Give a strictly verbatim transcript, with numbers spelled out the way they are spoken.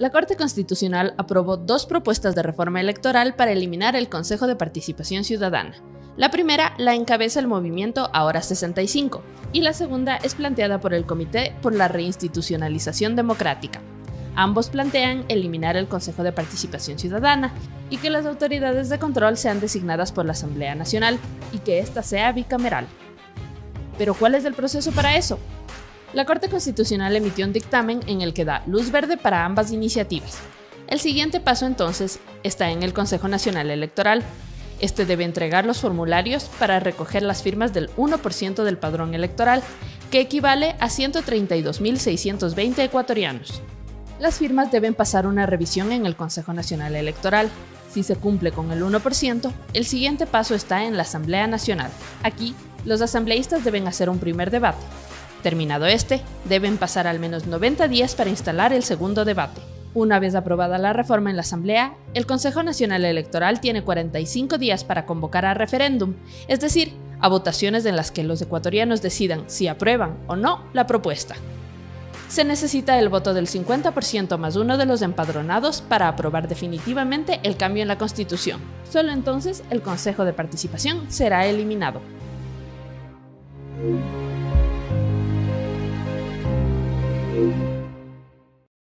La Corte Constitucional aprobó dos propuestas de reforma electoral para eliminar el Consejo de Participación Ciudadana. La primera la encabeza el movimiento Ahora sesenta y cinco, y la segunda es planteada por el Comité por la Reinstitucionalización Democrática. Ambos plantean eliminar el Consejo de Participación Ciudadana y que las autoridades de control sean designadas por la Asamblea Nacional y que ésta sea bicameral. ¿Pero cuál es el proceso para eso? La Corte Constitucional emitió un dictamen en el que da luz verde para ambas iniciativas. El siguiente paso entonces está en el Consejo Nacional Electoral. Este debe entregar los formularios para recoger las firmas del uno por ciento del padrón electoral, que equivale a ciento treinta y dos mil seiscientos veinte ecuatorianos. Las firmas deben pasar una revisión en el Consejo Nacional Electoral. Si se cumple con el uno por ciento, el siguiente paso está en la Asamblea Nacional. Aquí, los asambleístas deben hacer un primer debate. Terminado este, deben pasar al menos noventa días para instalar el segundo debate. Una vez aprobada la reforma en la Asamblea, el Consejo Nacional Electoral tiene cuarenta y cinco días para convocar a referéndum, es decir, a votaciones en las que los ecuatorianos decidan si aprueban o no la propuesta. Se necesita el voto del cincuenta por ciento más uno de los empadronados para aprobar definitivamente el cambio en la Constitución. Solo entonces el Consejo de Participación será eliminado.